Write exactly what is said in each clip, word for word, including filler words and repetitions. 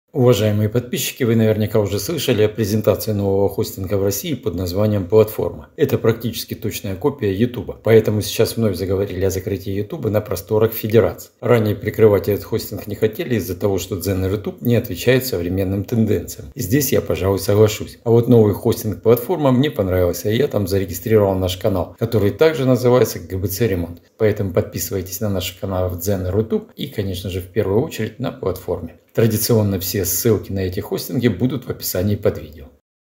Уважаемые подписчики, вы наверняка уже слышали о презентации нового хостинга в России под названием Платформа. Это практически точная копия YouTube, поэтому сейчас вновь заговорили о закрытии YouTube на просторах Федерации. Ранее прикрывать этот хостинг не хотели из-за того, что Дзен и Рутуб не отвечают современным тенденциям. И здесь я, пожалуй, соглашусь. А вот новый хостинг Платформа мне понравился, и я там зарегистрировал наш канал, который также называется гэ бэ цэ Ремонт. Поэтому подписывайтесь на наши каналы в Дзен и Рутуб и, конечно же, в первую очередь на Платформе. Традиционно все ссылки на эти хостинги будут в описании под видео.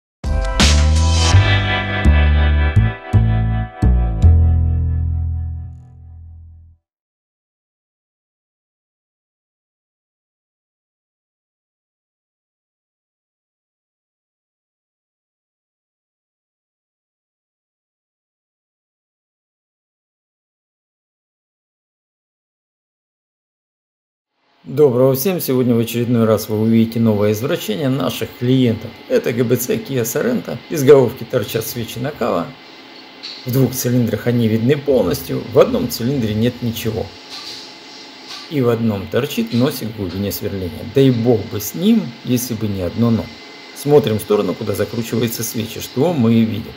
Доброго всем! Сегодня в очередной раз вы увидите новое извращение наших клиентов. Это гэ бэ цэ Kia Sorento. Из головки торчат свечи накала. В двух цилиндрах они видны полностью, в одном цилиндре нет ничего. И в одном торчит носик в глубине сверления. Да и бог бы с ним, если бы не одно но. Смотрим в сторону, куда закручиваются свечи. Что мы видим?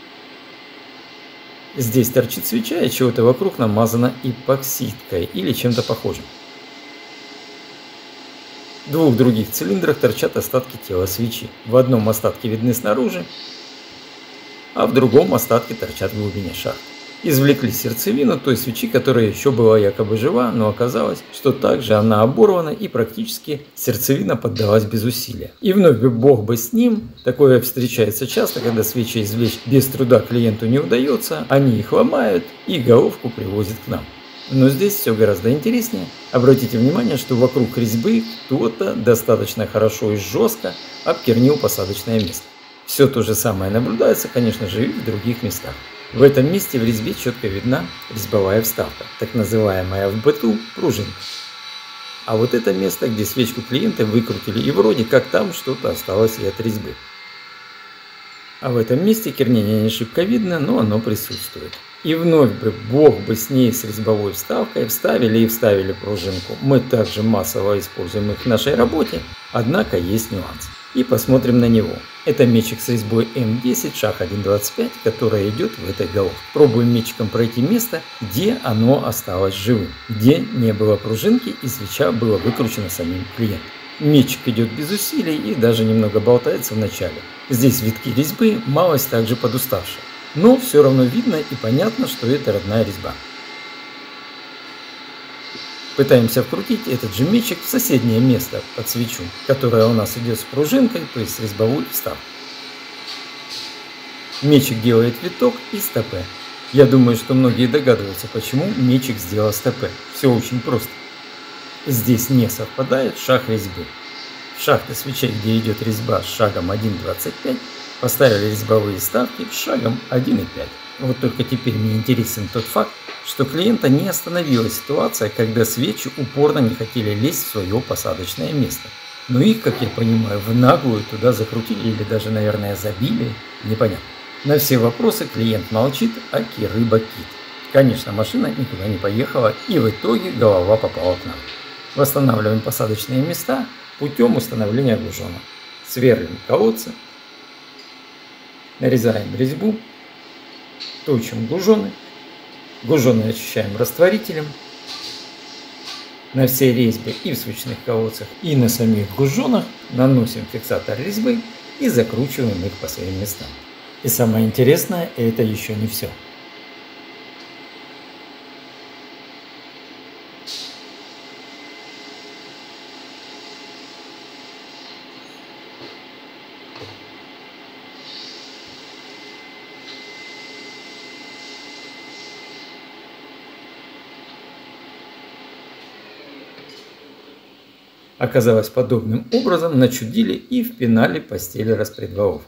Здесь торчит свеча, и чего-то вокруг намазано эпоксидкой или чем-то похожим. В двух других цилиндрах торчат остатки тела свечи. В одном остатки видны снаружи, а в другом остатки торчат в глубине шахты. Извлекли сердцевину той свечи, которая еще была якобы жива, но оказалось, что также она оборвана и практически сердцевина поддалась без усилия. И вновь бы бог бы с ним, такое встречается часто, когда свечи извлечь без труда клиенту не удается, они их ломают и головку привозят к нам. Но здесь все гораздо интереснее. Обратите внимание, что вокруг резьбы кто-то достаточно хорошо и жестко обкернил посадочное место. Все то же самое наблюдается, конечно же, и в других местах. В этом месте в резьбе четко видна резьбовая вставка, так называемая в быту пружинка. А вот это место, где свечку клиента выкрутили, и вроде как там что-то осталось и от резьбы. А в этом месте кернение не шибко видно, но оно присутствует. И вновь бы бог бы с ней, с резьбовой вставкой, вставили и вставили пружинку. Мы также массово используем их в нашей работе, однако есть нюанс. И посмотрим на него. Это мечик с резьбой эм десять шаг один двадцать пять, которая идет в этой головке. Пробуем мечиком пройти место, где оно осталось живым, где не было пружинки и свеча была выкручена самим клиентом. Мечик идет без усилий и даже немного болтается в начале. Здесь витки резьбы, малость также подуставшая. Но все равно видно и понятно, что это родная резьба. Пытаемся вкрутить этот же мечик в соседнее место под свечу, которая у нас идет с пружинкой, то есть с резьбовой вставкой. Мечик делает виток и стопе. Я думаю, что многие догадываются, почему мечик сделал стопе. Все очень просто. Здесь не совпадает шаг резьбы. В шахты свечей, где идет резьба с шагом один двадцать пять, поставили резьбовые вставки с шагом один и пять. Вот только теперь мне интересен тот факт, что клиента не остановила ситуация, когда свечи упорно не хотели лезть в свое посадочное место. Но их, как я понимаю, в наглую туда закрутили или даже, наверное, забили, непонятно. На все вопросы клиент молчит, аки рыба кит. Конечно, машина никуда не поехала, и в итоге голова попала к нам. Восстанавливаем посадочные места путем установления глужона. Сверлим колодцы. Нарезаем резьбу, точим глужоны, глужоны очищаем растворителем на все резьбы и в свечных колодцах, и на самих глужонах наносим фиксатор резьбы и закручиваем их по своим местам. И самое интересное, это еще не все. Оказалось, подобным образом начудили и впинали постели распредвалов.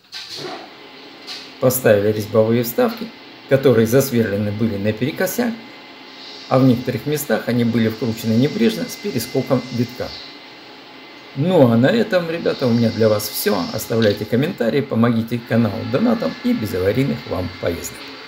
Поставили резьбовые вставки, которые засверлены были наперекосяк, а в некоторых местах они были вкручены небрежно с перескоком витка. Ну а на этом, ребята, у меня для вас все. Оставляйте комментарии, помогите каналу донатом и без аварийных вам поездок.